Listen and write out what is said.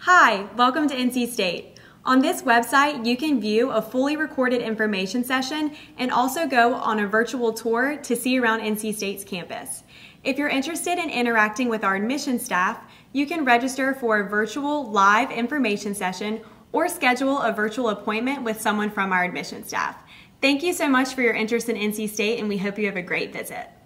Hi, welcome to NC State. On this website, you can view a fully recorded information session and also go on a virtual tour to see around NC State's campus. If you're interested in interacting with our admissions staff, you can register for a virtual live information session or schedule a virtual appointment with someone from our admissions staff. Thank you so much for your interest in NC State, and we hope you have a great visit.